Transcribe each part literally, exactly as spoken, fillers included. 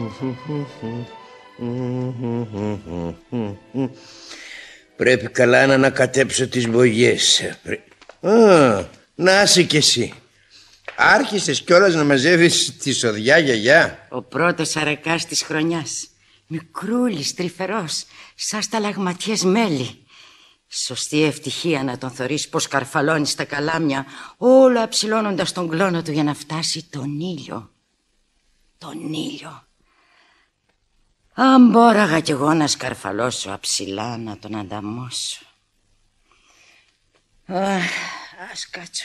Πρέπει καλά να ανακατέψω τις μπογιές. Α, να είσαι κι εσύ. Άρχισες κιόλας να μαζεύεις τη σοδιά, γιαγιά. Ο πρώτος αρακάς της χρονιάς. Μικρούλης, τρυφερός, σαν σταλαγματιές μέλι. Σωστή ευτυχία να τον θωρείς πως καρφαλώνει στα καλάμια, όλο αψηλώνοντας τον κλόνο του για να φτάσει τον ήλιο. Τον ήλιο. Αν μπόραγα κι εγώ να σκαρφαλώσω αψηλά, να τον ανταμώσω. Α, ας κάτσω.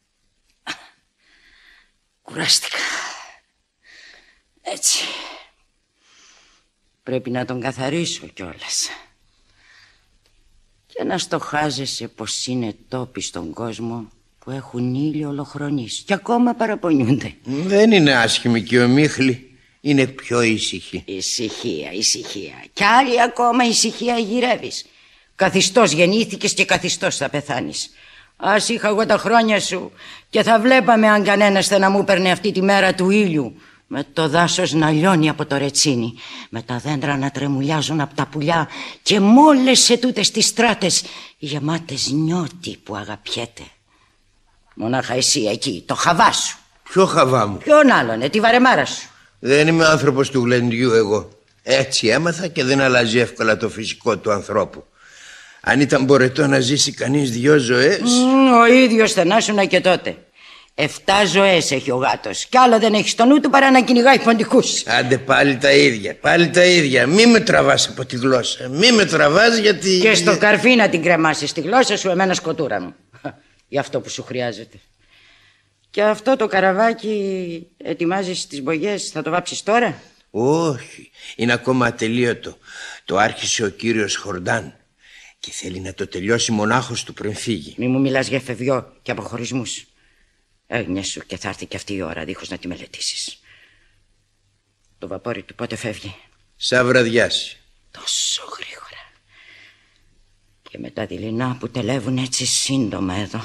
Κουράστηκα. Έτσι. Πρέπει να τον καθαρίσω κιόλας. Και να στοχάζεσαι πως είναι τόποι στον κόσμο που έχουν ήλιο ολοχρονής και ακόμα παραπονιούνται. Δεν είναι άσχημη και ομίχλη. Είναι πιο ήσυχη. Ησυχία, ησυχία. Κι άλλη ακόμα ησυχία γυρεύεις. Καθιστός γεννήθηκες και καθιστός θα πεθάνεις. Ας είχα εγώ τα χρόνια σου και θα βλέπαμε αν κανένας θα να μου παίρνει αυτή τη μέρα του ήλιου. Με το δάσος να λιώνει από το ρετσίνι, με τα δέντρα να τρεμουλιάζουν από τα πουλιά και μόλες σε τούτες τις στράτες γεμάτες νιώτη που αγαπιέται. Μονάχα εσύ εκεί, το χαβά σου. Ποιο χαβά μου? Ποιον άλλον, τη βαρεμάρα σου. Δεν είμαι άνθρωπος του γλεντιού εγώ. Έτσι έμαθα και δεν αλλάζει εύκολα το φυσικό του ανθρώπου. Αν ήταν μπορετό να ζήσει κανείς δυο ζωές... Mm, ο ίδιος θανάσουνα και τότε. Εφτά ζωές έχει ο γάτος κι άλλο δεν έχει στο νου του παρά να κυνηγάει ποντικούς. Άντε πάλι τα ίδια, πάλι τα ίδια. Μη με τραβάς από τη γλώσσα. Μη με τραβάς γιατί... Και στο καρφί να την κρεμάσεις τη γλώσσα σου, εμένα σκοτούρα μου. Για αυτό που σου χρειάζεται. Και αυτό το καραβάκι ετοιμάζεις τις μπογιές, θα το βάψεις τώρα? Όχι, είναι ακόμα ατελείωτο. Το άρχισε ο κύριος Χορντάν και θέλει να το τελειώσει μονάχος του πριν φύγει. Μη μου μιλάς για φευγιό και αποχωρισμούς. Έγνοια σου και θα έρθει και αυτή η ώρα δίχως να τη μελετήσεις. Το βαπόρι του πότε φεύγει? Σαν βραδιάσει. Τόσο γρήγορα. Και με τα δειλινά που τελεύουν έτσι σύντομα εδώ.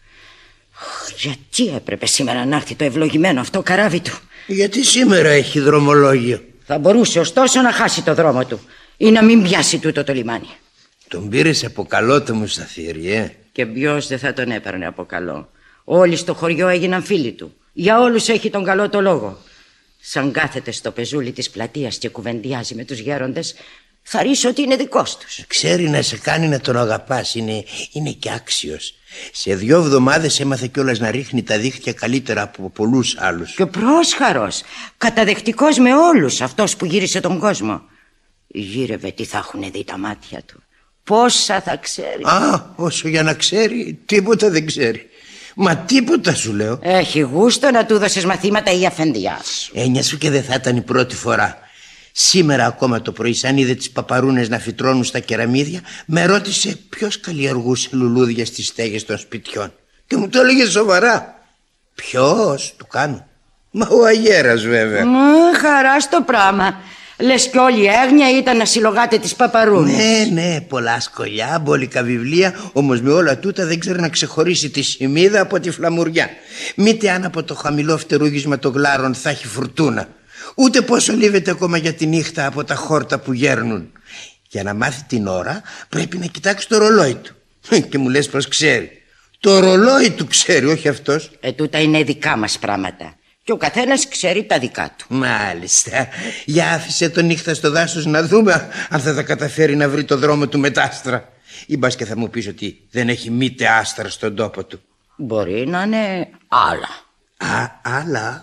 Γιατί έπρεπε σήμερα να έρθει το ευλογημένο αυτό καράβι του? Γιατί σήμερα έχει δρομολόγιο. Θα μπορούσε ωστόσο να χάσει το δρόμο του ή να μην πιάσει τούτο το λιμάνι. Τον πήρες από καλό το μουσταθήρι, ε? Και ποιος δεν θα τον έπαιρνε από καλό? Όλοι στο χωριό έγιναν φίλοι του. Για όλους έχει τον καλό το λόγο. Σαν κάθεται στο πεζούλι της πλατείας και κουβεντιάζει με τους γέροντες, θα ρίσω ότι είναι δικός τους. Ξέρει να σε κάνει να τον αγαπάς. Είναι, είναι και άξιος. Σε δύο εβδομάδες έμαθε κιόλας να ρίχνει τα δίχτυα καλύτερα από πολλούς άλλους. Και πρόσχαρος, καταδεκτικός με όλους, αυτός που γύρισε τον κόσμο. Γύρευε τι θα έχουν δει τα μάτια του. Πόσα θα ξέρει. Α, όσο για να ξέρει, τίποτα δεν ξέρει. Μα τίποτα σου λέω. Έχει γούστο να του δώσεις μαθήματα η αφεντιά σου. Έννοια σου και δεν θα ήταν η πρώτη φορά. Σήμερα ακόμα το πρωί, σαν είδε τις παπαρούνες να φυτρώνουν στα κεραμίδια, με ρώτησε ποιος καλλιεργούσε λουλούδια στις στέγες των σπιτιών. Και μου το έλεγε σοβαρά. Ποιος, του κάνω. Μα ο αγέρας βέβαια. Μα χαρά στο πράγμα. Λες κι όλη η έγνοια ήταν να συλλογάτε τις παπαρούνες. Ναι, ναι, πολλά σκολιά, μπόλικα βιβλία. Όμως με όλα τούτα δεν ξέρει να ξεχωρίσει τη σημίδα από τη φλαμουριά. Μήτε αν από το χαμηλό φτερούγισμα των γλάρων θα έχει φουρτούνα. Ούτε πόσο λείβεται ακόμα για τη νύχτα από τα χόρτα που γέρνουν. Για να μάθει την ώρα πρέπει να κοιτάξει το ρολόι του. Και μου λες πως ξέρει. Το ρολόι του ξέρει, όχι αυτός. Ε, τούτα είναι δικά μας πράγματα. Και ο καθένας ξέρει τα δικά του. Μάλιστα. Για άφησε το νύχτα στο δάσος να δούμε αν θα τα καταφέρει να βρει το δρόμο του με τα άστρα. Ή μπας και θα μου πεις ότι δεν έχει μήτε άστρα στον τόπο του. Μπορεί να είναι άλλα. Α, άλλα.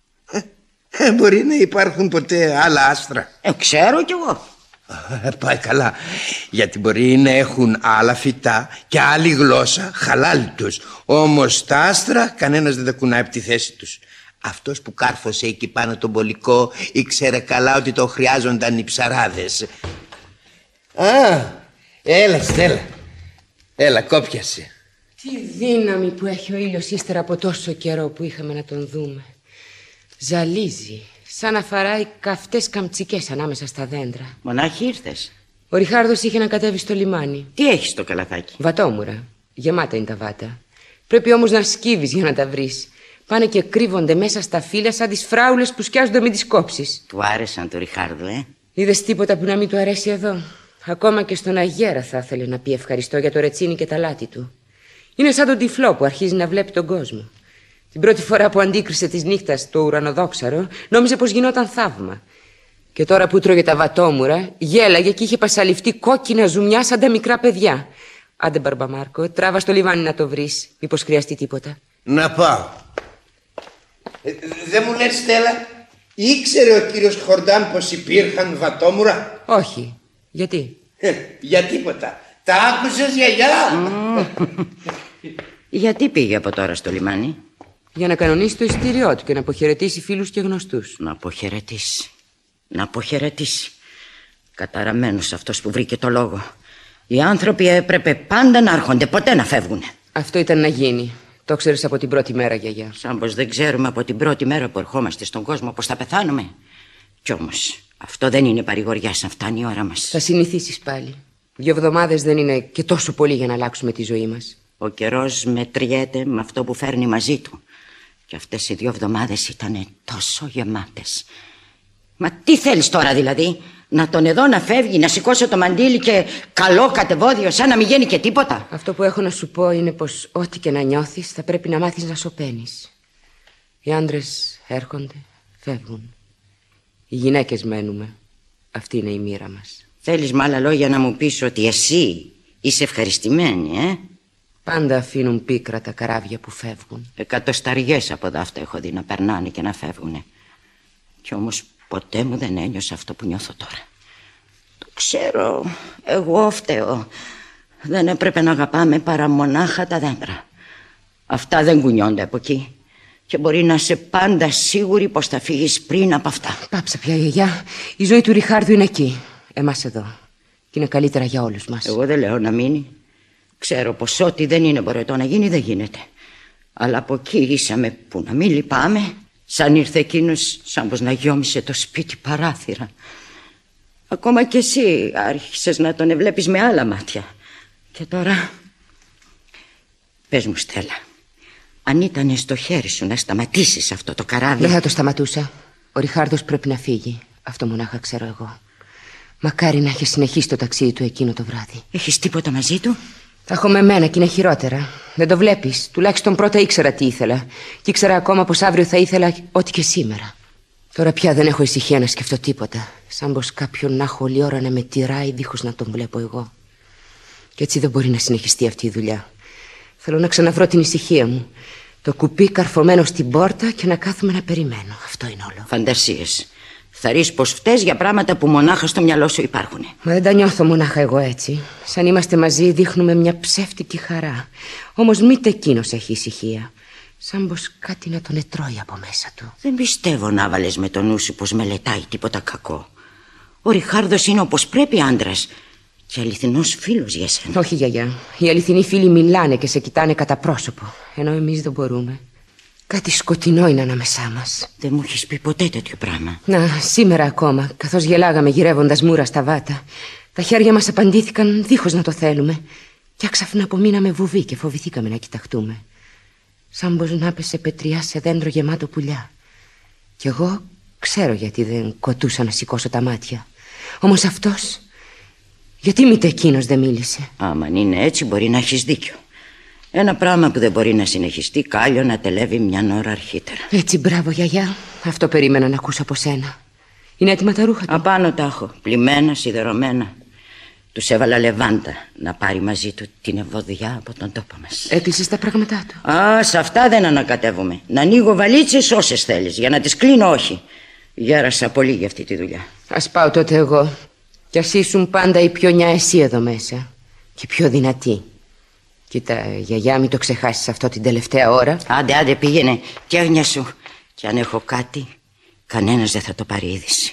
Ε, μπορεί να υπάρχουν ποτέ άλλα άστρα. Ε, ξέρω κι εγώ. Ε, πάει καλά. Γιατί μπορεί να έχουν άλλα φυτά και άλλη γλώσσα, χαλάλη τους. Όμως τα άστρα κανένας δεν τα κουνάει από τη θέση τους. Αυτός που κάρφωσε εκεί πάνω τον πολικό ήξερε καλά ότι το χρειάζονταν οι ψαράδες. Α, έλα Στέλλα. Έλα, κόπιασε. Τι δύναμη που έχει ο ήλιος ύστερα από τόσο καιρό που είχαμε να τον δούμε. Ζαλίζει, σαν να φαράει καυτές καμτσικές ανάμεσα στα δέντρα. Μονάχη ήρθες? Ο Ριχάρδος είχε να κατέβει στο λιμάνι. Τι έχεις στο καλαθάκι? Βατόμουρα, γεμάτα είναι τα βάτα. Πρέπει όμως να σκύβεις για να τα βρεις. Πάνε και κρύβονται μέσα στα φύλλα σαν τις φράουλες που σκιάζονται με τις κόψεις. Του άρεσαν του Ριχάρδου, ε? Είδες τίποτα που να μην του αρέσει εδώ? Ακόμα και στον Αγέρα θα ήθελε να πει ευχαριστώ για το ρετσίνι και τα λάτι του. Είναι σαν τον τυφλό που αρχίζει να βλέπει τον κόσμο. Την πρώτη φορά που αντίκρισε της νύχτας το ουρανοδόξαρο, νόμιζε πως γινόταν θαύμα. Και τώρα που τρώγε τα βατόμουρα, γέλαγε και είχε πασαλιφτεί κόκκινα ζουμιά σαν τα μικρά παιδιά. Άντε, Μπαρμπαμάρκο, τράβα στο λιβάνι να το βρεις. Μήπως χρειαστεί τίποτα? Να πάω. Ε, δεν μου λες, Στέλλα, ήξερε ο κύριος Χορντάν πως υπήρχαν βατόμουρα? Όχι. Γιατί? Ε, για τίποτα. Τα άκουσες, γιαγιά? Γιατί πήγε από τώρα στο λιμάνι? Για να κανονίσει το εισιτήριό του και να αποχαιρετήσει φίλους και γνωστούς. Να αποχαιρετήσει. Να αποχαιρετήσει. Καταραμένος αυτός που βρήκε το λόγο. Οι άνθρωποι έπρεπε πάντα να έρχονται, ποτέ να φεύγουν. Αυτό ήταν να γίνει. Το ξέρεις από την πρώτη μέρα, γιαγιά. Σαν πως δεν ξέρουμε από την πρώτη μέρα που ερχόμαστε στον κόσμο πως θα πεθάνουμε. Κι όμως αυτό δεν είναι παρηγοριά σαν φτάνει η ώρα μας. Θα συνηθίσεις πάλι. Δύο εβδομάδες δεν είναι και τόσο πολύ για να αλλάξουμε τη ζωή μας. Ο καιρός μετριέται με αυτό που φέρνει μαζί του. Και αυτές οι δύο εβδομάδες ήταν τόσο γεμάτες. Μα τι θέλεις τώρα δηλαδή? Να τον εδώ να φεύγει, να σηκώσω το μαντίλι και καλό κατεβόδιο σαν να μην γίνει και τίποτα? Αυτό που έχω να σου πω είναι πως ό,τι και να νιώθεις θα πρέπει να μάθεις να σωπαίνεις. Οι άντρες έρχονται, φεύγουν. Οι γυναίκες μένουμε. Αυτή είναι η μοίρα μας. Θέλεις με άλλα λόγια να μου πεις ότι εσύ είσαι ευχαριστημένη, ε? Πάντα αφήνουν πίκρα τα καράβια που φεύγουν. Εκατοσταριές από δάφτα έχω δει να περνάνε και να φεύγουνε. Κι όμως ποτέ μου δεν ένιωσα αυτό που νιώθω τώρα. Το ξέρω, εγώ φταίω. Δεν έπρεπε να αγαπάμε παρά μονάχα τα δέντρα. Αυτά δεν κουνιόνται από εκεί. Και μπορεί να είσαι πάντα σίγουρη πως θα φύγεις πριν από αυτά. Πάψα πια, γιαγιά. Η ζωή του Ριχάρδου είναι εκεί. Εμάς εδώ. Και είναι καλύτερα για όλους μας. Εγώ δεν λέω να μείνει. Ξέρω πως ό,τι δεν είναι μπορετό να γίνει δεν γίνεται. Αλλά από εκεί ήσαμε που να μην λυπάμαι. Σαν ήρθε εκείνος, σαν πως να γιόμισε το σπίτι παράθυρα. Ακόμα κι εσύ άρχισες να τον εβλέπεις με άλλα μάτια. Και τώρα... Πες μου, Στέλλα, αν ήταν στο χέρι σου να σταματήσεις αυτό το καράβι... Δεν θα το σταματούσα. Ο Ριχάρδος πρέπει να φύγει. Αυτό μονάχα ξέρω εγώ. Μακάρι να είχε συνεχίσει το ταξίδι του εκείνο το βράδυ. Έχεις τίποτα μαζί του? Τα έχω με μένα και είναι χειρότερα. Δεν το βλέπεις? Τουλάχιστον πρώτα ήξερα τι ήθελα. Και ήξερα ακόμα πως αύριο θα ήθελα ό,τι και σήμερα. Τώρα πια δεν έχω ησυχία να σκεφτώ τίποτα. Σαν πως κάποιον να έχω όλη ώρα να με τυράει δίχως να τον βλέπω εγώ. Και έτσι δεν μπορεί να συνεχιστεί αυτή η δουλειά. Θέλω να ξαναβρω την ησυχία μου. Το κουπί καρφωμένο στην πόρτα και να κάθομαι να περιμένω. Αυτό είναι όλο. Φαντασίες. Θα ρεις πως φταίς για πράγματα που μονάχα στο μυαλό σου υπάρχουν. Μα δεν τα νιώθω μονάχα εγώ έτσι. Σαν είμαστε μαζί δείχνουμε μια ψεύτικη χαρά. Όμως μήτε εκείνος έχει ησυχία. Σαν πως κάτι να τον ετρώει από μέσα του. Δεν πιστεύω να βάλες με το νου σου πως μελετάει τίποτα κακό. Ο Ριχάρδος είναι όπως πρέπει άντρας. Και αληθινός φίλος για σένα. Όχι, γιαγιά. Οι αληθινοί φίλοι μιλάνε και σε κοιτάνε κατά πρόσωπο. Ενώ εμείς δεν μπορούμε. Κάτι σκοτεινό είναι ανάμεσά μας. Δεν μου έχεις πει ποτέ τέτοιο πράγμα. Να, σήμερα ακόμα, καθώς γελάγαμε γυρεύοντας μούρα στα βάτα, τα χέρια μας απαντήθηκαν δίχως να το θέλουμε. Και άξαφνα απομείναμε βουβοί και φοβηθήκαμε να κοιταχτούμε. Σαν πως να πέσε πετριά σε δέντρο γεμάτο πουλιά. Κι εγώ ξέρω γιατί δεν κοτούσα να σηκώσω τα μάτια. Όμως αυτός, γιατί μήτε εκείνος δεν μίλησε? Άμα είναι έτσι μπορεί να έχεις δίκιο. Ένα πράγμα που δεν μπορεί να συνεχιστεί, κάλλιο να τελεύει μια ώρα αρχίτερα. Έτσι, μπράβο, γιαγιά. Αυτό περίμενα να ακούσω από σένα. Είναι έτοιμα τα ρούχα του? Απάνω τα έχω, πλημμένα, σιδερωμένα. Τους έβαλα Λεβάντα να πάρει μαζί του την ευωδιά από τον τόπο μας. Έκλεισες τα πράγματά του? Α, σε αυτά δεν ανακατεύομαι. Να ανοίγω βαλίτσες όσες θέλεις, για να τις κλείνω όχι. Γέρασα πολύ για αυτή τη δουλειά. Ας πάω τότε εγώ. Κι ας ήσουν πάντα η πιο νιά εσύ εδώ μέσα. Και πιο δυνατή. Κοίτα, γιαγιά, μην το ξεχάσεις αυτό την τελευταία ώρα. Άντε, άντε, πήγαινε, κέρνια σου. Και αν έχω κάτι, κανένας δεν θα το πάρει είδηση.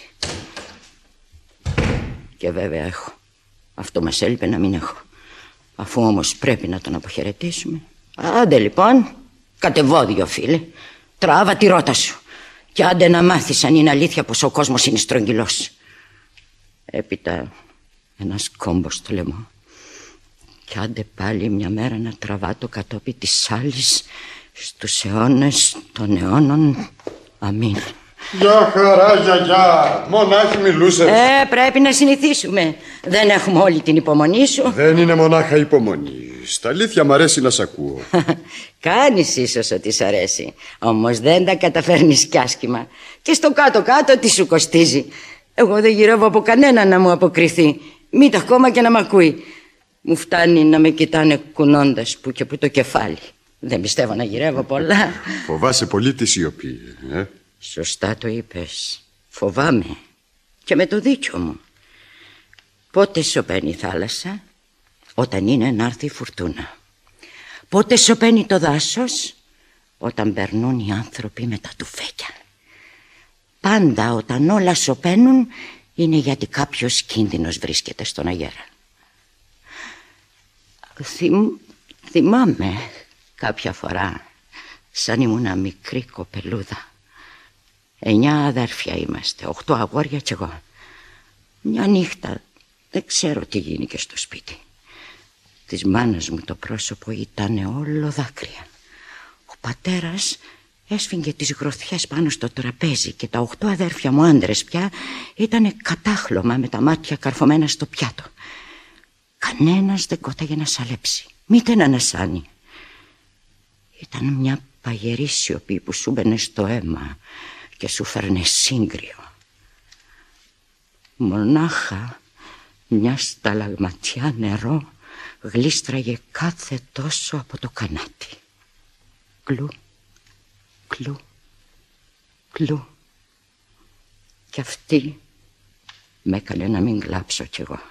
Και βέβαια έχω. Αυτό μας έλειπε να μην έχω. Αφού όμως πρέπει να τον αποχαιρετήσουμε. Άντε λοιπόν, κατεβόδιο φίλε. Τράβα τη ρότα σου. Και άντε να μάθεις αν είναι αλήθεια πως ο κόσμος είναι στρογγυλός. Έπειτα ένας κόμπος στο λαιμό. Κι άντε πάλι μια μέρα να τραβά το κατόπι της άλλης στους αιώνες των αιώνων. Αμήν. Γεια χαρά, γιαγιά. Μονάχη μιλούσες. Ε, πρέπει να συνηθίσουμε. Δεν έχουμε όλη την υπομονή σου. Δεν είναι μονάχα υπομονή. Στα αλήθεια μ' αρέσει να σ' ακούω. Κάνεις ίσως ότι σ' αρέσει. Όμως δεν τα καταφέρνεις κι άσχημα. Και στο κάτω-κάτω τι σου κοστίζει. Εγώ δεν γυρεύω από κανένα να μου αποκριθεί. Μήτε ακόμα και να μ' ακούει. Μου φτάνει να με κοιτάνε κουνώντας που και που το κεφάλι. Δεν πιστεύω να γυρεύω πολλά. Φοβάσαι πολύ τη σιωπή, ε? Σωστά το είπες. Φοβάμαι. Και με το δίκιο μου. Πότε σωπαίνει η θάλασσα? Όταν είναι να έρθει η φουρτούνα. Πότε σωπαίνει το δάσος? Όταν περνούν οι άνθρωποι με τα τουφέκια. Πάντα όταν όλα σωπαίνουν είναι γιατί κάποιος κίνδυνος βρίσκεται στον αγέρα. Θυμ, θυμάμαι κάποια φορά, σαν ήμουνα μικρή κοπελούδα. Εννιά αδέρφια είμαστε, οχτώ αγόρια κι εγώ. Μια νύχτα δεν ξέρω τι γίνηκε στο σπίτι. Της μάνας μου το πρόσωπο ήταν όλο δάκρυα. Ο πατέρας έσφιγγε τις γροθιές πάνω στο τραπέζι και τα οχτώ αδέρφια μου άντρες πια ήτανε κατάχλωμα με τα μάτια καρφωμένα στο πιάτο. Κανένας δεν κόταγε να σαλέψει, μήτε να ανασάνει. Ήταν μια παγερή σιωπή που σου μπαινε στο αίμα και σου φέρνε σύγκριο. Μονάχα μια σταλαγματιά νερό γλίστραγε κάθε τόσο από το κανάτι. Κλου, κλου, κλου. Και αυτή με έκανε να μην κλάψω κι εγώ.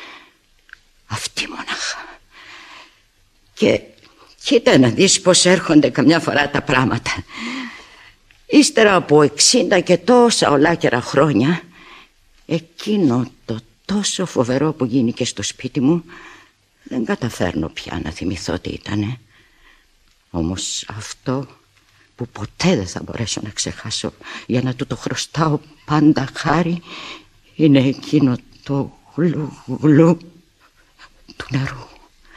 Αυτή μονάχα. Και κοίτα να δεις πως έρχονται καμιά φορά τα πράγματα. Ύστερα από εξήντα και τόσα ολάκερα χρόνια, εκείνο το τόσο φοβερό που γίνει και στο σπίτι μου δεν καταφέρνω πια να θυμηθώ τι ήτανε. Όμως αυτό που ποτέ δεν θα μπορέσω να ξεχάσω, για να του το χρωστάω πάντα χάρη, είναι εκείνο το γλου γλου του νερού.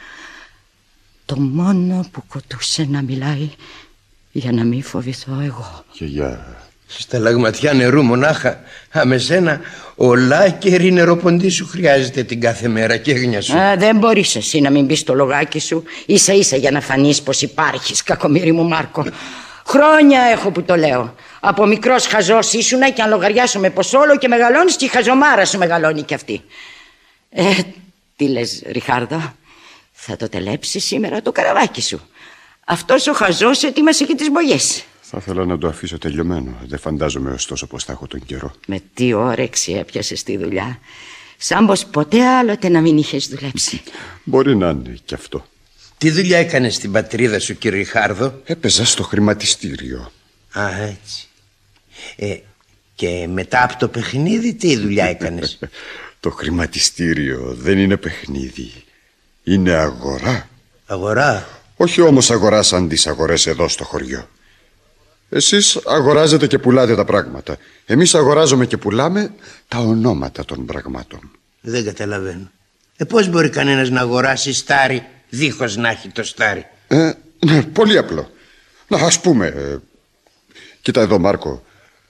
Το μόνο που κοτούσε να μιλάει για να μην φοβηθώ εγώ. Γιαγιά. Σταλαγματιά νερού μονάχα. Αμεσένα ολάκερη νεροποντή σου χρειάζεται την κάθε μέρα και έγνοια σου. Α, δεν μπορείς εσύ να μην μπεις στο λογάκι σου ίσα ίσα για να φανείς πως υπάρχεις, κακομοίρη μου Μάρκο. Χρόνια έχω που το λέω. Από μικρός χαζός ήσουνα και αν λογαριάσουμε πως όλο και μεγαλώνεις και η χαζομάρα σου μεγαλώνει κι αυτή. Ε, τι λες Ριχάρδο? Θα το τελέψει σήμερα το καραβάκι σου. Αυτός ο χαζός ετοίμασε και τις μπογιές. Θα ήθελα να το αφήσω τελειωμένο. Δεν φαντάζομαι ωστόσο πως θα έχω τον καιρό. Με τι όρεξη έπιασες τη δουλειά. Σαν πως ποτέ άλλοτε να μην είχες δουλέψει. Μπορεί να είναι κι αυτό. Τι δουλειά έκανες στην πατρίδα σου, κύριε Ριχάρδο? Έπαιζα στο χρηματιστήριο. Α, έτσι. Ε, και μετά από το παιχνίδι τι δουλειά έκανες? Το χρηματιστήριο δεν είναι παιχνίδι. Είναι αγορά. Αγορά? Όχι όμως αγορά σαν τις αγορές εδώ στο χωριό. Εσείς αγοράζετε και πουλάτε τα πράγματα. Εμείς αγοράζουμε και πουλάμε τα ονόματα των πραγμάτων. Δεν καταλαβαίνω. Ε, πώς μπορεί κανένας να αγοράσει στάρι δίχως να έχει το στάρι? Ε, ναι, πολύ απλό. Να, ας πούμε, ε, κοίτα εδώ Μάρκο.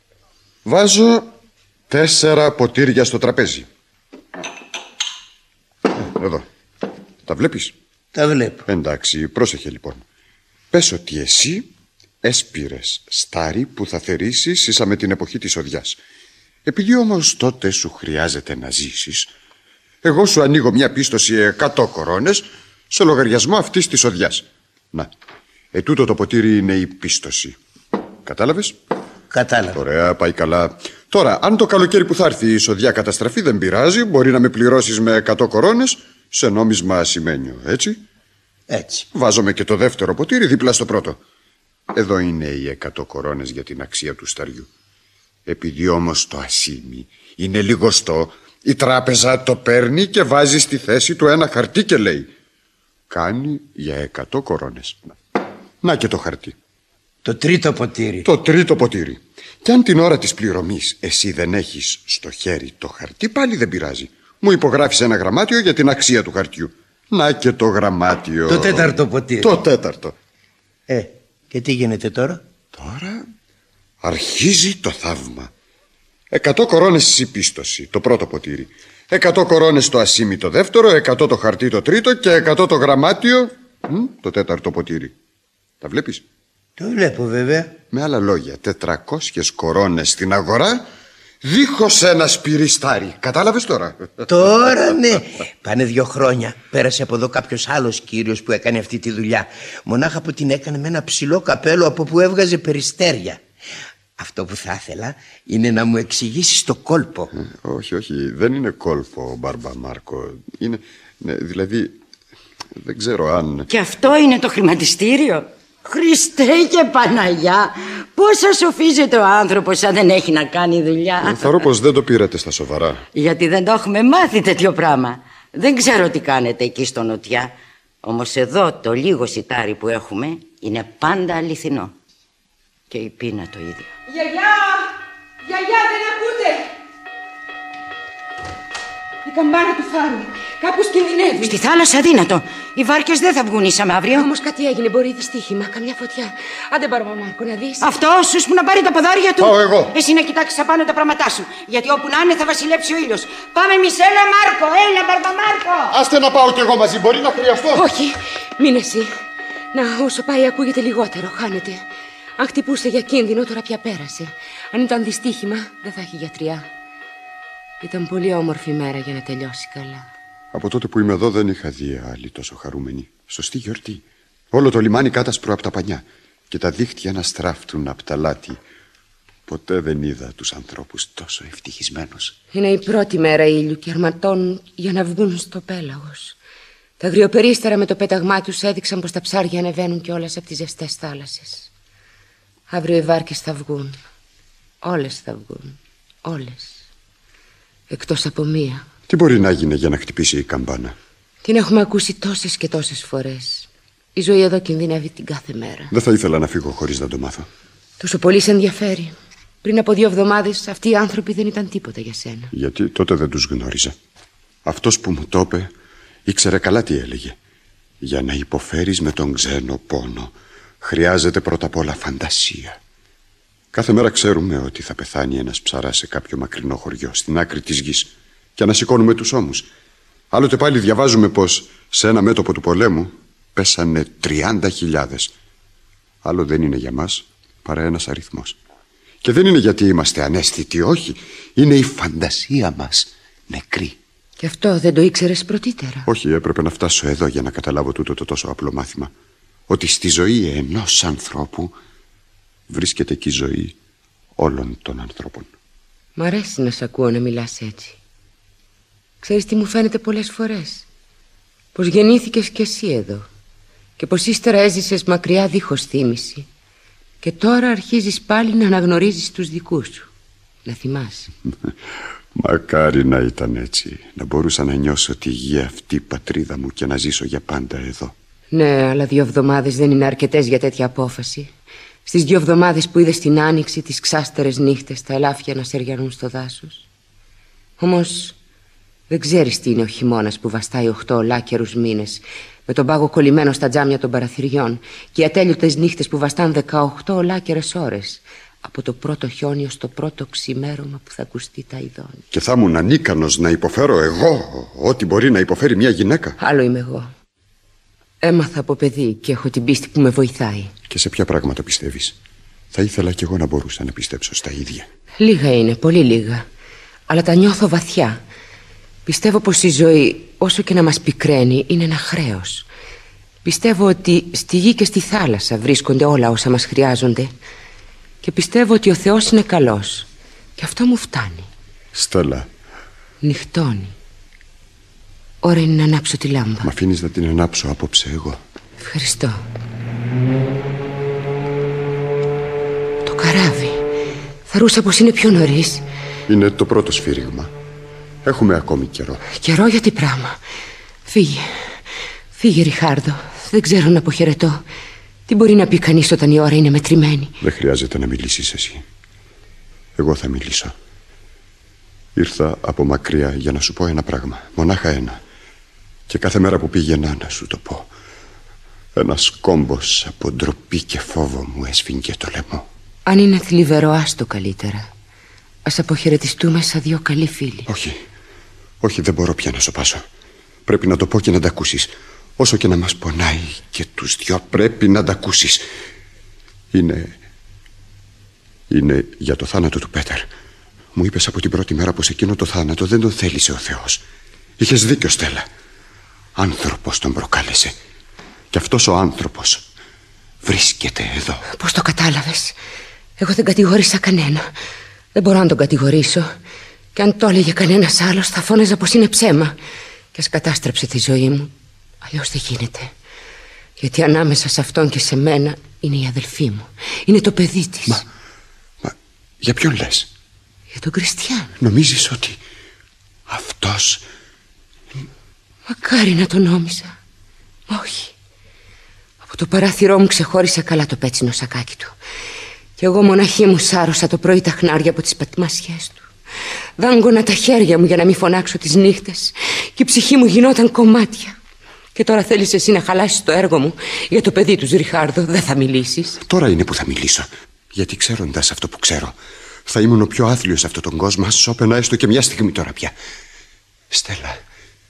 Βάζω τέσσερα ποτήρια στο τραπέζι. Εδώ. Τα βλέπεις? Τα βλέπω. Εντάξει, πρόσεχε λοιπόν. Πες ότι εσύ έσπηρες στάρι που θα θερήσεις ίσα με την εποχή της οδιάς. Επειδή όμως τότε σου χρειάζεται να ζήσεις, εγώ σου ανοίγω μια πίστοση εκατό κορώνες σε λογαριασμό αυτής της οδιάς. Να, ετούτο το ποτήρι είναι η πίστοση. Κατάλαβες? Κατάλαβα. Ωραία, πάει καλά. Τώρα, αν το καλοκαίρι που θα έρθει η σοδιά καταστραφεί, δεν πειράζει. Μπορεί να με πληρώσεις με εκατό κορώνες σε νόμισμα ασημένιο, έτσι. Έτσι. Βάζομαι και το δεύτερο ποτήρι δίπλα στο πρώτο. Εδώ είναι οι εκατό κορώνες για την αξία του σταριού. Επειδή όμως το ασίμι είναι λιγοστό, η τράπεζα το παίρνει και βάζει στη θέση του ένα χαρτί και λέει: κάνει για εκατό κορώνες. Να και το χαρτί. Το τρίτο ποτήρι. Το τρίτο ποτήρι. Και αν την ώρα της πληρωμής εσύ δεν έχεις στο χέρι το χαρτί, πάλι δεν πειράζει. Μου υπογράφεις ένα γραμμάτιο για την αξία του χαρτιού. Να και το γραμμάτιο. Το τέταρτο ποτήρι. Το τέταρτο. Ε, Και τι γίνεται τώρα? Τώρα αρχίζει το θαύμα. Εκατό κορώνες η πίστοση, το πρώτο ποτήρι. Εκατό κορώνες το ασίμι το δεύτερο, εκατό το χαρτί το τρίτο και εκατό το γραμμάτιο, μ, το τέταρτο ποτήρι. Τα βλέπεις? Το βλέπω βέβαια. Με άλλα λόγια, τετρακόσιες κορώνες στην αγορά, δίχως ένα σπυριστάρι. Κατάλαβες τώρα? Τώρα ναι. Πάνε δύο χρόνια. Πέρασε από εδώ κάποιος άλλος κύριος που έκανε αυτή τη δουλειά. Μονάχα που την έκανε με ένα ψηλό καπέλο από που έβγαζε περιστέρια. Αυτό που θα ήθελα είναι να μου εξηγήσεις το κόλπο. Ε, όχι, όχι, δεν είναι κόλπο, Μπάρμπα Μάρκο. Είναι, ναι, δηλαδή, δεν ξέρω αν... Και αυτό είναι το χρηματιστήριο? Χριστέ και Παναγιά, πόσα σοφίζεται ο άνθρωπος αν δεν έχει να κάνει δουλειά. Θεωρώ πως δεν το πήρατε στα σοβαρά. Γιατί δεν το έχουμε μάθει τέτοιο πράγμα. Δεν ξέρω τι κάνετε εκεί στο νοτιά. Όμως εδώ το λίγο σιτάρι που έχουμε είναι πάντα αληθινό. Και η πείνα το ίδιο. Γιαγιά! Γιαγιά, δεν ακούτε! Η καμπάνα του φάρου. Κάπως κινδυνεύει. Στη θάλασσα δύνατο. Οι βάρκες δεν θα βγουν ίσα μαύριο. Όμως κάτι έγινε, μπορεί δυστύχημα, καμιά φωτιά. Άντε Μπάρμπα Μάρκο, να δεις. Αυτός που να πάρει τα ποδάρια του. Πάω εγώ. Εσύ να κοιτάξεις απάνω τα πράγματά σου. Γιατί όπου να είναι θα βασιλέψει ο ήλιος. Πάμε εμείς, έλα Μάρκο, έλα Μπάρμπα Μάρκο. Άστε να πάω κι εγώ μαζί, μπορεί να χρειαστώ. Όχι, μην εσύ. Να, όσο πάει ακούγεται λιγότερο, χάνεται. Αν χτυπούσε για κίνδυνο, τώρα πια πέρασε. Αν ήταν δυστύχημα, δεν θα έχει γιατριά. Ήταν πολύ όμορφη μέρα για να τελειώσει καλά. Από τότε που είμαι εδώ δεν είχα δει άλλη τόσο χαρούμενη. Σωστή γιορτή. Όλο το λιμάνι κάτασπρο από τα πανιά και τα δίχτυα να στράφτουν από τα λάτι. Ποτέ δεν είδα τους ανθρώπους τόσο ευτυχισμένους. Είναι η πρώτη μέρα ήλιου και αρματώνουν για να βγουν στο πέλαγος. Τα αγριοπερίστερα με το πέταγμά τους έδειξαν πως τα ψάρια ανεβαίνουν κιόλας από τις ζεστές θάλασσες. Αύριο οι βάρκες θα βγουν. Όλες θα βγουν. Όλες. Εκτός από μία. Τι μπορεί να γίνει για να χτυπήσει η καμπάνα? Την έχουμε ακούσει τόσες και τόσες φορές. Η ζωή εδώ κινδυνεύει την κάθε μέρα. Δεν θα ήθελα να φύγω χωρίς να το μάθω. Τόσο πολύ σε ενδιαφέρει. Πριν από δύο εβδομάδες αυτοί οι άνθρωποι δεν ήταν τίποτα για σένα. Γιατί τότε δεν τους γνώριζα. Αυτός που μου το είπε ήξερε καλά τι έλεγε. Για να υποφέρεις με τον ξένο πόνο χρειάζεται πρώτα απ' όλα φαντασία. Κάθε μέρα ξέρουμε ότι θα πεθάνει ένας ψαράς σε κάποιο μακρινό χωριό στην άκρη της γης και ανασηκώνουμε τους ώμους. Άλλοτε πάλι διαβάζουμε πως σε ένα μέτωπο του πολέμου πέσανε τριάντα χιλιάδες. Άλλο δεν είναι για μας παρά ένας αριθμός. Και δεν είναι γιατί είμαστε ανέστητοι, όχι. Είναι η φαντασία μας νεκρή. Και αυτό δεν το ήξερες πρωτήτερα? Όχι, έπρεπε να φτάσω εδώ για να καταλάβω τούτο το τόσο απλό μάθημα. Ότι στη ζωή ενός ανθρώπου βρίσκεται και η ζωή όλων των ανθρώπων. Μ' αρέσει να σ' ακούω να μιλάς έτσι. Ξέρεις τι μου φαίνεται πολλές φορές? Πως γεννήθηκες κι εσύ εδώ και πως ύστερα έζησες μακριά δίχως θύμηση και τώρα αρχίζεις πάλι να αναγνωρίζεις τους δικούς σου. Να θυμάσαι. Μακάρι να ήταν έτσι. Να μπορούσα να νιώσω τη γη αυτή πατρίδα μου και να ζήσω για πάντα εδώ. Ναι, αλλά δύο εβδομάδες δεν είναι αρκετές για τέτοια απόφαση. Στις δύο εβδομάδες που είδες την άνοιξη, τις ξάστερες νύχτες, τα ελάφια να σεριανούν στο δάσος. Όμως δεν ξέρεις τι είναι ο χειμώνας που βαστάει οχτώ ολάκερους μήνες, με τον πάγο κολλημένο στα τζάμια των παραθυριών και οι ατέλειωτες νύχτες που βαστάν δεκαοκτώ ολάκερες ώρες, από το πρώτο χιόνι ως το πρώτο ξημέρωμα που θα ακουστεί τα ειδώνη. Και θα ήμουν ανίκανος να υποφέρω εγώ ό,τι μπορεί να υποφέρει μια γυναίκα. Άλλο είμαι εγώ. Έμαθα από παιδί και έχω την πίστη που με βοηθάει. Και σε ποια πράγματα πιστεύεις? Θα ήθελα κι εγώ να μπορούσα να πιστέψω στα ίδια. Λίγα είναι, πολύ λίγα. Αλλά τα νιώθω βαθιά. Πιστεύω πως η ζωή, όσο και να μας πικραίνει, είναι ένα χρέος. Πιστεύω ότι στη γη και στη θάλασσα βρίσκονται όλα όσα μας χρειάζονται. Και πιστεύω ότι ο Θεός είναι καλός. Και αυτό μου φτάνει. Στέλλα. Νυχτώνει. Ώρα είναι να ανάψω τη λάμπα. Μ' αφήνεις να την ανάψω απόψε εγώ? Ευχαριστώ. Το καράβι. Θαρούσα πως είναι πιο νωρίς. Είναι το πρώτο σφύριγμα. Έχουμε ακόμη καιρό. Καιρό για τι πράγμα? Φύγε. Φύγε, Ριχάρδο. Δεν ξέρω να αποχαιρετώ. Τι μπορεί να πει κανείς όταν η ώρα είναι μετρημένη? Δεν χρειάζεται να μιλήσεις εσύ. Εγώ θα μιλήσω. Ήρθα από μακριά για να σου πω ένα πράγμα. Μονάχα ένα. Και κάθε μέρα που πήγαινα να σου το πω Ένας κόμπος από ντροπή και φόβο μου έσφυγγε το λαιμό. Αν είναι θλιβερό, άστο καλύτερα. Ας αποχαιρετιστούμε σαν δύο καλοί φίλοι. Όχι, όχι, δεν μπορώ πια να σωπάσω. Πρέπει να το πω και να τα ακούσεις. Όσο και να μας πονάει και τους δυο, πρέπει να τα ακούσεις. Είναι... Είναι για το θάνατο του Πέτερ. Μου είπες από την πρώτη μέρα πως εκείνο το θάνατο δεν τον θέλησε ο Θεός. Είχες δίκιο, Στέλλα. Άνθρωπος τον προκάλεσε. Και αυτός ο άνθρωπος βρίσκεται εδώ. Πώς το κατάλαβες? Εγώ δεν κατηγορήσα κανένα. Δεν μπορώ να τον κατηγορήσω. Και αν το έλεγε κανένας άλλος θα φώναζα πως είναι ψέμα. Και ας κατάστρεψε τη ζωή μου. Αλλιώς δεν γίνεται. Γιατί ανάμεσα σε αυτόν και σε μένα είναι η αδελφή μου. Είναι το παιδί της. Μα, μα για ποιον λες? Για τον Κριστιαν. Νομίζεις ότι αυτός... Μακάρι να το νόμιζα. Μα όχι. Από το παράθυρό μου ξεχώρισε καλά το πέτσινο σακάκι του. Κι εγώ μοναχή μου σάρωσα το πρωί τα χνάρια από τις πατημασιές του. Δάγκωνα τα χέρια μου για να μην φωνάξω τις νύχτες. Και η ψυχή μου γινόταν κομμάτια. Και τώρα θέλεις εσύ να χαλάσεις το έργο μου για το παιδί του Ριχάρδο? Δεν θα μιλήσεις? Τώρα είναι που θα μιλήσω. Γιατί ξέροντας αυτό που ξέρω, θα ήμουν ο πιο άθλιος σε αυτόν τον κόσμο. Ας σώπαινα έστω και μια στιγμή τώρα πια. Στέλλα.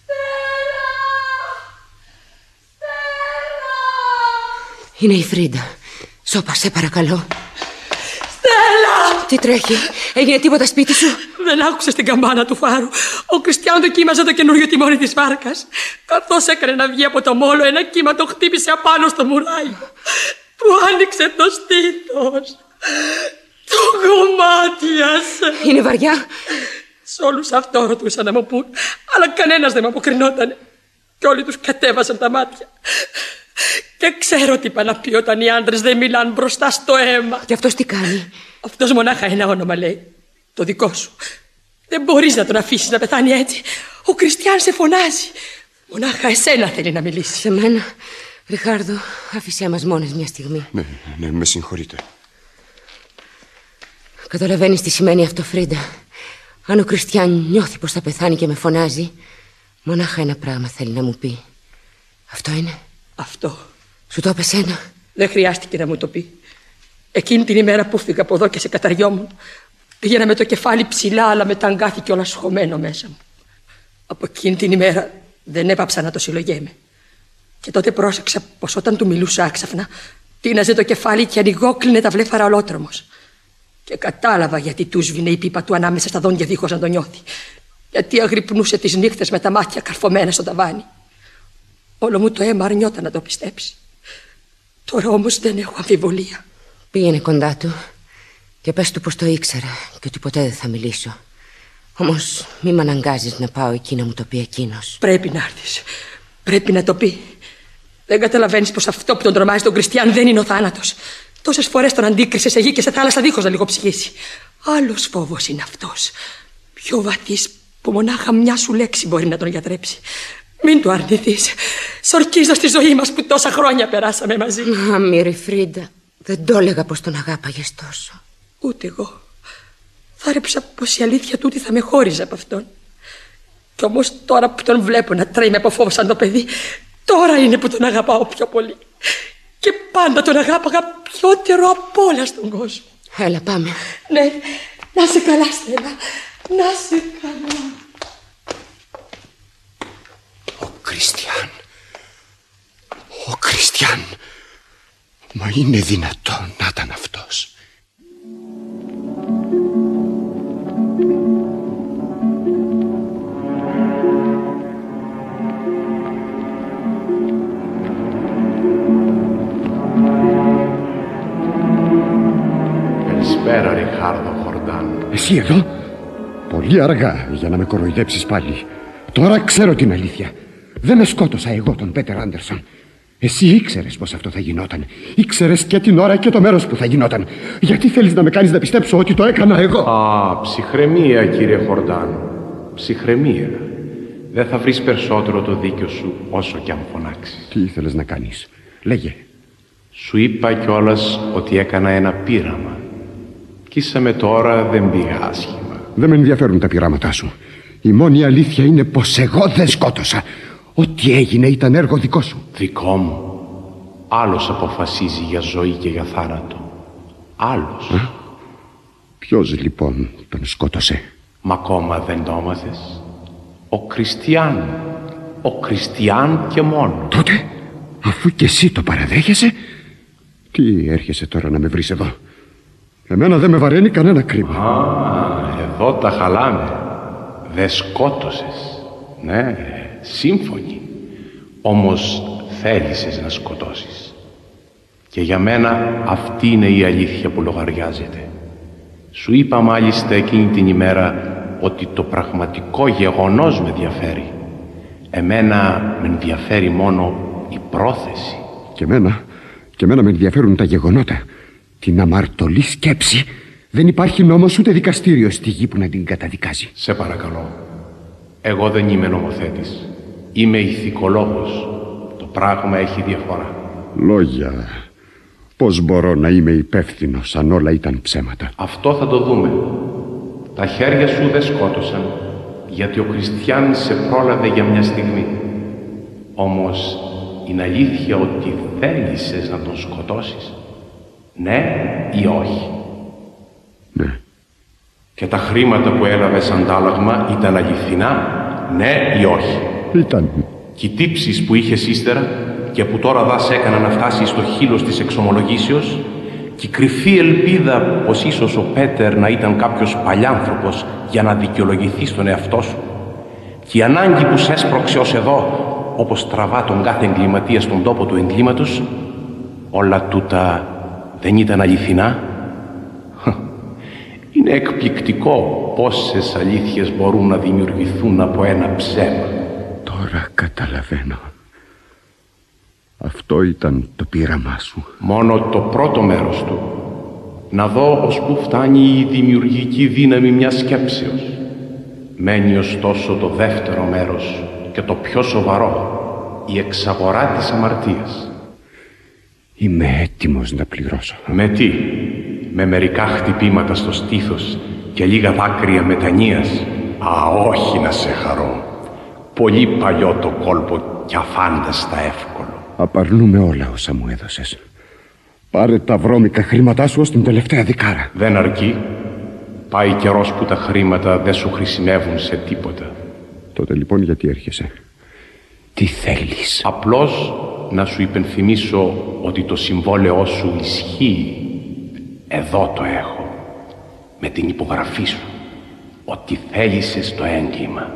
Είναι η Φρίντα. Σώπα, σε παρακαλώ. Στέλλα! Τι τρέχει? Έγινε τίποτα σπίτι σου? Δεν άκουσες την καμπάνα του φάρου? Ο Κριστιαν το κοίμαζε το καινούριο τιμόνι της βάρκας. Καθώς έκανε να βγει από το μόλο, ένα κύμα το χτύπησε απάνω στο μουράγιο. Του άνοιξε το στήθος. Το κομμάτιασε. Είναι βαριά? Σ' όλους αυτό ρωτούσαν να μου πούν, αλλά κανένας δεν με αποκρινότανε. Κι όλοι τους κατέβασαν τα μάτια. Και ξέρω τι είπα να πει όταν οι άντρες δεν μιλάνε μπροστά στο αίμα. Και αυτός τι κάνει? Αυτός μονάχα ένα όνομα λέει. Το δικό σου. Δεν μπορείς να τον αφήσεις να πεθάνει έτσι. Ο Κριστιαν σε φωνάζει. Μονάχα εσένα θέλει να μιλήσει. Σε μένα? Ριχάρδο, άφησέ μας μόνες μια στιγμή. Ναι, ναι, με συγχωρείτε. Καταλαβαίνεις τι σημαίνει αυτό, Φρίντα? Αν ο Κριστιαν νιώθει πως θα πεθάνει και με φωνάζει, μονάχα ένα πράγμα θέλει να μου πει. Αυτό είναι? Αυτό. Σου το είπε σένα? Δεν χρειάστηκε να μου το πει. Εκείνη την ημέρα που φύγα από εδώ και σε καταριόμουν, πήγαινα με το κεφάλι ψηλά, αλλά με τα αγκάθη κιόλα σχωμένο μέσα μου. Από εκείνη την ημέρα δεν έπαψα να το συλλογέμαι. Και τότε πρόσεξα πως όταν του μιλούσα άξαφνα, τίναζε το κεφάλι και ανοιγόκλεινε τα βλέφαρα ολότρομος. Και κατάλαβα γιατί του σβήνε η πίπα του ανάμεσα στα δόντια δίχως να το νιώθει. Γιατί αγρυπνούσε τις νύχτες με τα μάτια καρφωμένα στο ταβάνι. Όλο μου το αίμα αρνιόταν να το πιστέψει. Τώρα όμως δεν έχω αμφιβολία. Πήγαινε κοντά του και πες του πως το ήξερα και ότι ποτέ δεν θα μιλήσω. Όμως μη με αναγκάζεις να πάω εκεί να μου το πει εκείνος. Πρέπει να έρθεις. Πρέπει να το πει. Δεν καταλαβαίνεις πως αυτό που τον τρομάζει τον Κριστιαν δεν είναι ο θάνατος? Τόσες φορές τον αντίκρισε σε γη και σε θάλασσα δίχως να λιγοψυχήσει. Άλλος φόβος είναι αυτός. Πιο βαθύς που μονάχα μια σου λέξη μπορεί να τον γιατρέψει. Μην του αρνηθείς. Σ' ορκίζω στη ζωή μας που τόσα χρόνια περάσαμε μαζί. Αμύρη Φρίντα, δεν το έλεγα πως τον αγάπαγες τόσο. Ούτε εγώ. Θάρεψα πως η αλήθεια τούτη θα με χώριζε από αυτόν. Κι όμως τώρα που τον βλέπω να τρέμει από φόβο σαν το παιδί, τώρα είναι που τον αγαπάω πιο πολύ. Και πάντα τον αγάπαγα πιότερο απ' όλα στον κόσμο. Έλα πάμε. Ναι, να σε καλά Στέλλα. Να σε καλά. Ο Κριστιαν. Ο Κριστιαν. Μα είναι δυνατόν να ήταν αυτός? Καλησπέρα, Ριχάρδο Χορντάν. Εσύ εδώ? Πολύ αργά για να με κοροϊδέψεις πάλι. Τώρα ξέρω την αλήθεια. Δεν με σκότωσα εγώ τον Πέτερ Άντερσον. Εσύ ήξερες πως αυτό θα γινόταν. Ήξερες και την ώρα και το μέρος που θα γινόταν. Γιατί θέλεις να με κάνεις να πιστέψω ότι το έκανα εγώ? Α, ψυχραιμία, κύριε Χορντάν. Ψυχραιμία. Δεν θα βρεις περισσότερο το δίκιο σου όσο κι αν φωνάξεις. Τι ήθελες να κάνεις? Λέγε. Σου είπα κιόλας ότι έκανα ένα πείραμα. Κι ίσαμε τώρα δεν πήγα άσχημα. Δεν με ενδιαφέρουν τα πειράματά σου. Η μόνη αλήθεια είναι πως εγώ δεν σκότωσα. Ό,τι έγινε ήταν έργο δικό σου. Δικό μου? Άλλος αποφασίζει για ζωή και για θάνατο. Άλλος. Α, ποιος λοιπόν τον σκότωσε? Μα ακόμα δεν το έμαθες? Ο Κριστιαν. Ο Κριστιαν και μόνο. Τότε, αφού και εσύ το παραδέχεσαι, τι έρχεσαι τώρα να με βρεις εδώ? Εμένα δεν με βαραίνει κανένα κρίμα. Α, εδώ τα χαλάμε. Δε σκότωσες. Ναι, σύμφωνοι. Όμως θέλησες να σκοτώσεις. Και για μένα αυτή είναι η αλήθεια που λογαριάζεται. Σου είπα μάλιστα εκείνη την ημέρα ότι το πραγματικό γεγονός με ενδιαφέρει. Εμένα με ενδιαφέρει μόνο η πρόθεση. Και εμένα, και εμένα με ενδιαφέρουν τα γεγονότα. Την αμαρτωλή σκέψη δεν υπάρχει νόμος ούτε δικαστήριο στη γη που να την καταδικάζει. Σε παρακαλώ. Εγώ δεν είμαι νομοθέτης. Είμαι ηθικολόγος. Το πράγμα έχει διαφορά. Λόγια. Πώς μπορώ να είμαι υπεύθυνος αν όλα ήταν ψέματα? Αυτό θα το δούμε. Τα χέρια σου δεν σκότωσαν, γιατί ο Κριστιαν σε πρόλαβε για μια στιγμή. Όμως είναι αλήθεια ότι θέλησες να τον σκοτώσεις? Ναι ή όχι? Ναι. Και τα χρήματα που έλαβες αντάλλαγμα ήταν αληθινά? Ναι ή όχι? Ήταν. Και οι τύψεις που είχες ύστερα και που τώρα δα σε έκανα να φτάσει στο χείλος της εξομολογήσεως, και η κρυφή ελπίδα πως ίσως ο Πέτερ να ήταν κάποιος παλιάνθρωπος για να δικαιολογηθεί στον εαυτό σου, και η ανάγκη που σε έσπρωξε ως εδώ, όπως τραβά τον κάθε εγκληματία στον τόπο του εγκλήματος, όλα τούτα δεν ήταν αληθινά? Είναι εκπληκτικό πόσες αλήθειες μπορούν να δημιουργηθούν από ένα ψέμα. Τώρα καταλαβαίνω. Αυτό ήταν το πείραμά σου. Μόνο το πρώτο μέρος του. Να δω ως που φτάνει η δημιουργική δύναμη μιας σκέψεως. Μένει ωστόσο το δεύτερο μέρος και το πιο σοβαρό, η εξαγορά της αμαρτίας. Είμαι έτοιμος να πληρώσω. Με τι? Με μερικά χτυπήματα στο στήθος και λίγα δάκρυα μετανοίας? Α, όχι να σε χαρώ. Πολύ παλιό το κόλπο και αφάνταστα εύκολο. Απαρνούμε όλα όσα μου έδωσες. Πάρε τα βρώμικα χρήματά σου ως την τελευταία δικάρα. Δεν αρκεί. Πάει καιρός που τα χρήματα δεν σου χρησιμεύουν σε τίποτα. Τότε λοιπόν γιατί έρχεσαι? Τι θέλεις? Απλώς να σου υπενθυμίσω ότι το συμβόλαιό σου ισχύει. Εδώ το έχω. Με την υπογραφή σου. Ότι θέλησες το έγκλημα.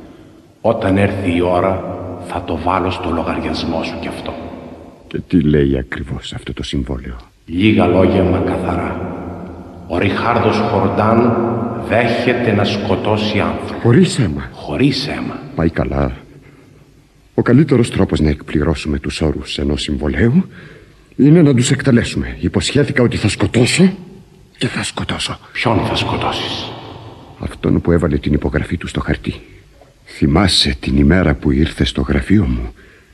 Όταν έρθει η ώρα θα το βάλω στο λογαριασμό σου κι αυτό. Και τι λέει ακριβώς αυτό το συμβόλαιο? Λίγα λόγια μα καθαρά. Ο Ριχάρδος Χορντάν δέχεται να σκοτώσει άνθρωπο. Χωρίς αίμα? Χωρίς αίμα. Πάει καλά. Ο καλύτερος τρόπος να εκπληρώσουμε τους όρους ενός συμβολέου είναι να τους εκτελέσουμε. Υποσχέθηκα ότι θα σκοτώσω και θα σκοτώσω. Ποιον θα σκοτώσεις? Αυτόν που έβαλε την υπογραφή του στο χαρτί. Θυμάσαι την ημέρα που ήρθε στο γραφείο μου?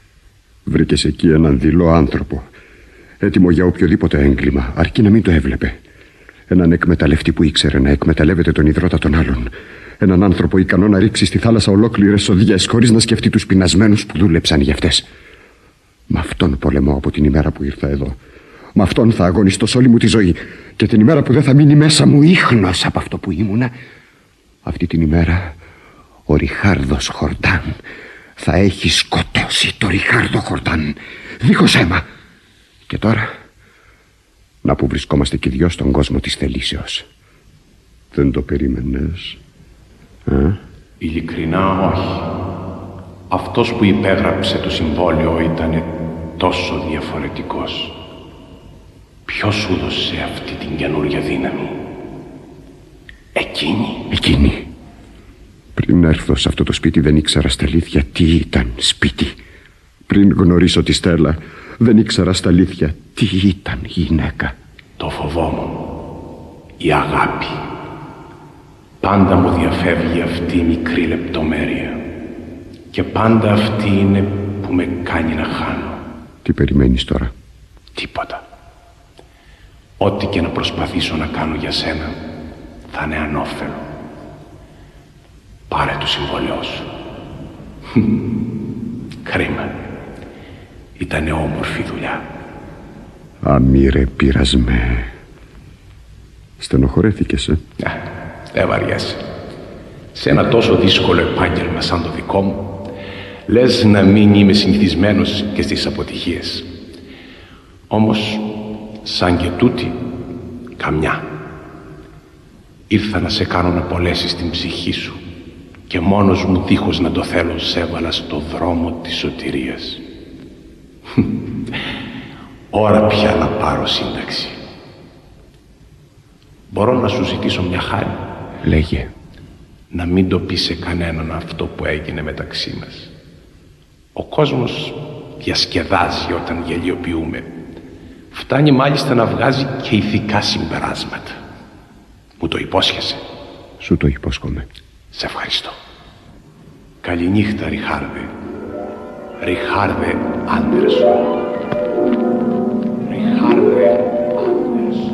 Βρήκες εκεί έναν δειλό άνθρωπο, έτοιμο για οποιοδήποτε έγκλημα, αρκεί να μην το έβλεπε. Έναν εκμεταλλευτή που ήξερε να εκμεταλλεύεται τον ιδρώτα των άλλων. Έναν άνθρωπο ικανό να ρίξει στη θάλασσα ολόκληρες οδιές χωρίς να σκεφτεί τους πεινασμένους που δούλεψαν για αυτές. Μ' αυτόν πολεμώ από την ημέρα που ήρθα εδώ. Μ' αυτόν θα αγωνιστώ σ' όλη μου τη ζωή. Και την ημέρα που δεν θα μείνει μέσα μου ίχνος από αυτό που ήμουνα, αυτή την ημέρα ο Ριχάρδος Χορντάν θα έχει σκοτώσει το Ριχάρδο Χορντάν δίχως αίμα. Και τώρα να που βρισκόμαστε κι οι δυο στον κόσμο της θελήσεως. Δεν το περίμενες? Ε? Ειλικρινά όχι. Αυτός που υπέγραψε το συμβόλαιο ήταν τόσο διαφορετικός. Ποιος σου δώσε αυτή την καινούρια δύναμη? Εκείνη. Εκείνη. Πριν έρθω σε αυτό το σπίτι δεν ήξερα στα αλήθεια τι ήταν σπίτι. Πριν γνωρίσω τη Στέλλα δεν ήξερα στα αλήθεια τι ήταν γυναίκα. Το φοβόμουν. Η αγάπη. Πάντα μου διαφεύγει αυτή η μικρή λεπτομέρεια. Και πάντα αυτή είναι που με κάνει να χάνω. Τι περιμένεις τώρα? Τίποτα. Ό,τι και να προσπαθήσω να κάνω για σένα θα είναι ανώφελο. Πάρε το συμβόλαιό σου. Κρίμα. Ήτανε όμορφη δουλειά. Αμύρε πειρασμέ. Στενοχωρέθηκες, ε? Ναι, δεν βαριέσαι. Σε ένα τόσο δύσκολο επάγγελμα σαν το δικό μου, λες να μην είμαι συνηθισμένος και στις αποτυχίες. Όμως, σαν και τούτη, καμιά. Ήρθα να σε κάνω να απολέσεις την ψυχή σου και μόνος μου, δίχως να το θέλω, σε έβαλα στο δρόμο της σωτηρίας. Ώρα πια να πάρω σύνταξη. Μπορώ να σου ζητήσω μια χάρη? Λέγε. Να μην το πει σε κανέναν αυτό που έγινε μεταξύ μας. Ο κόσμος διασκεδάζει όταν γελιοποιούμε. Φτάνει μάλιστα να βγάζει και ηθικά συμπεράσματα. Μου το υπόσχεσαι? Σου το υπόσχομαι. Σε ευχαριστώ. Καληνύχτα, Ριχάρδε. Ριχάρδε Άντερσον. Ριχάρδε Άντερσον.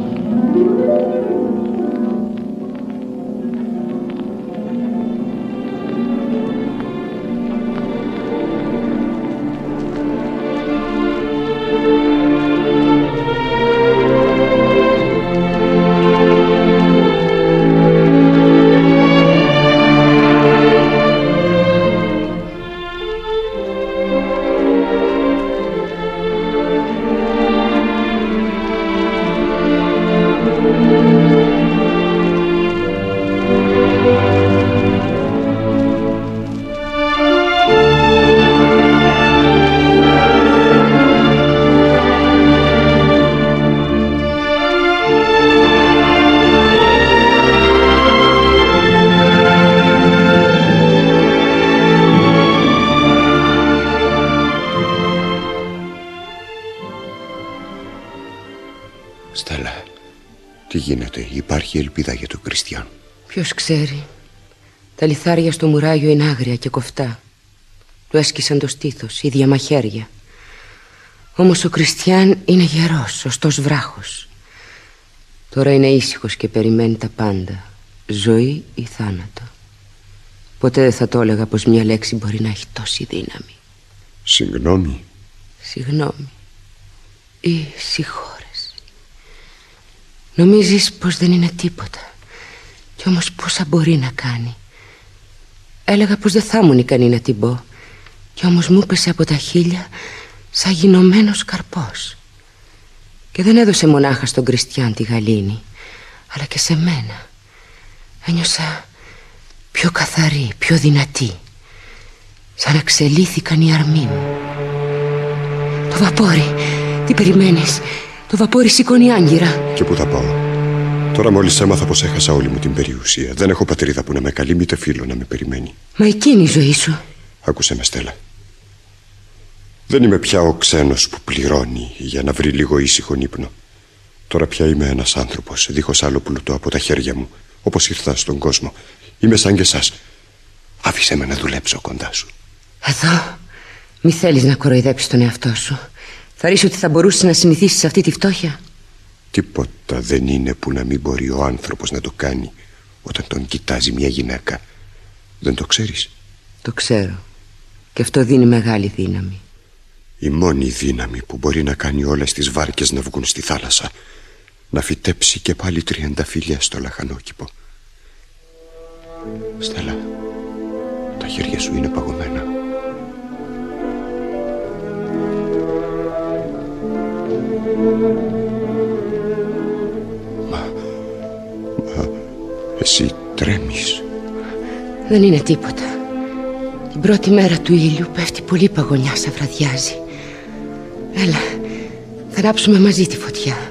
Στέλλα, τι γίνεται? Υπάρχει ελπίδα για τον Κριστιαν? Ποιος ξέρει. Τα λιθάρια στο μουράγιο είναι άγρια και κοφτά. Του έσκισαν το στήθος, ίδια μαχαίρια. Όμως ο Κριστιαν είναι γερός, σωστός βράχος. Τώρα είναι ήσυχος και περιμένει τα πάντα. Ζωή ή θάνατο. Ποτέ δεν θα το έλεγα πως μια λέξη μπορεί να έχει τόση δύναμη. Συγγνώμη. Συγγνώμη ή συγχώρεση. Νομίζεις πως δεν είναι τίποτα, κι όμως πόσα μπορεί να κάνει. Έλεγα πως δεν θα ήμουν ικανή να την πω, κι όμως μου πέσε από τα χείλια σαν γινωμένος καρπός. Και δεν έδωσε μονάχα στον Κριστιαν τη γαλήνη, αλλά και σε μένα. Ένιωσα πιο καθαρή, πιο δυνατή, σαν να εξελίθηκαν οι αρμοί μου. Το βαπόρι, τι περιμένεις? Το βαπόρι σηκώνει άγκυρα. Και πού θα πάω? Τώρα μόλις έμαθα πως έχασα όλη μου την περιουσία. Δεν έχω πατρίδα που να με καλεί, μήτε φίλο να με περιμένει. Μα εκείνη η ζωή σου. Άκουσε με, Στέλλα. Δεν είμαι πια ο ξένος που πληρώνει για να βρει λίγο ήσυχον ύπνο. Τώρα πια είμαι ένας άνθρωπος, δίχως άλλο πλούτο από τα χέρια μου. Όπως ήρθα στον κόσμο. Είμαι σαν και εσάς. Άφησέ με να δουλέψω κοντά σου. Εδώ μη θέλεις να κοροϊδέψεις τον εαυτό σου. Θα ρίσεις ότι θα μπορούσες να συνηθίσεις σε αυτή τη φτώχεια? Τίποτα δεν είναι που να μην μπορεί ο άνθρωπος να το κάνει όταν τον κοιτάζει μια γυναίκα. Δεν το ξέρεις? Το ξέρω. Και αυτό δίνει μεγάλη δύναμη. Η μόνη δύναμη που μπορεί να κάνει όλες τις βάρκες να βγουν στη θάλασσα. Να φυτέψει και πάλι τριανταφύλια στο λαχανόκηπο. Στέλλα, τα χέρια σου είναι παγωμένα. Μα, μα, εσύ τρέμεις. Δεν είναι τίποτα. Την πρώτη μέρα του ήλιου πέφτει πολύ παγωνιά σαν βραδιάζει. Έλα, θα ράψουμε μαζί τη φωτιά.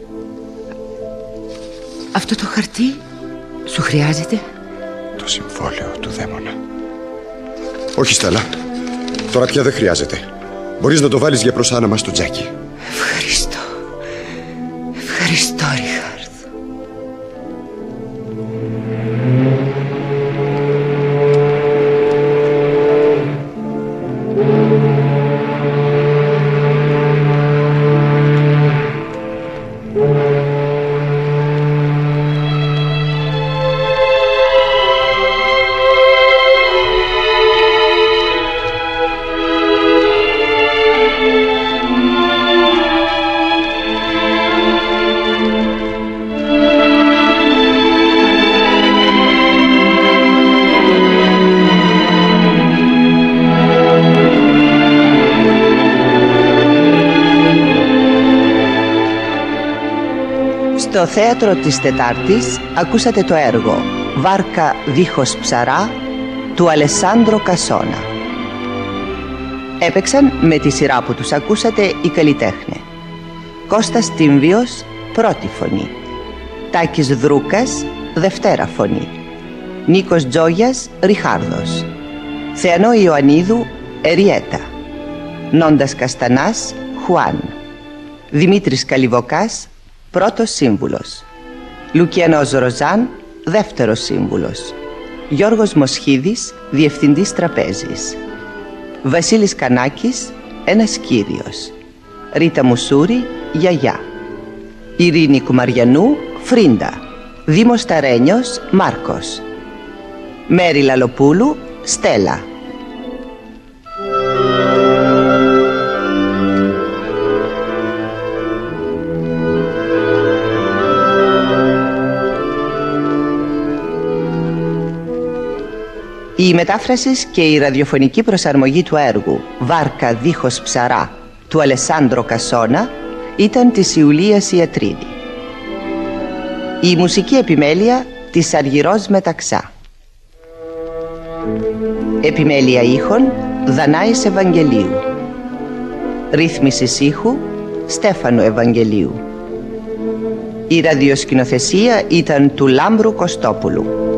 Αυτό το χαρτί σου χρειάζεται? Το συμβόλαιο του δαίμονα. Όχι, Στέλλα, τώρα πια δεν χρειάζεται. Μπορείς να το βάλεις για προσάναμα στο τζάκι. Ευχαριστώ. Ευχαριστώ, Ριχάρδο. Στο θέατρο της Τετάρτης ακούσατε το έργο «Βάρκα δίχως ψαρά» του Αλεσάνδρο Κασόνα. Έπαιξαν με τη σειρά που τους ακούσατε οι καλλιτέχνε: Κώστας Τίμβιος, πρώτη φωνή; Τάκης Δρούκας, δευτέρα φωνή; Νίκος Τζόγιας, Ριχάρδος; Θεανό Ιωαννίδου, Εριέτα; Νόντας Καστανάς, Χουάν; Δημήτρης Καλιβοκάς, πρώτος σύμβουλος; Λουκιανός Ροζάν, δεύτερος σύμβουλος; Γιώργος Μοσχίδης, διευθυντής τραπέζης; Βασίλης Κανάκης, ένας κύριος; Ρίτα Μουσούρη, γιαγιά; Ειρήνη Κουμαριανού, Φρίντα; Δήμος Ταρένιος, Μάρκος; Μέρη Λαλοπούλου, Στέλλα. Η μετάφραση και η ραδιοφωνική προσαρμογή του έργου «Βάρκα δίχως ψαρά» του Αλεσάνδρο Κασόνα ήταν της Ιουλίας Ιατρίδη. Η μουσική επιμέλεια της Αργυρός Μεταξά. Επιμέλεια ήχων Δανάης Ευαγγελίου. Ρύθμισης ήχου Στέφανου Ευαγγελίου. Η ραδιοσκηνοθεσία ήταν του Λάμπρου Κωστόπουλου.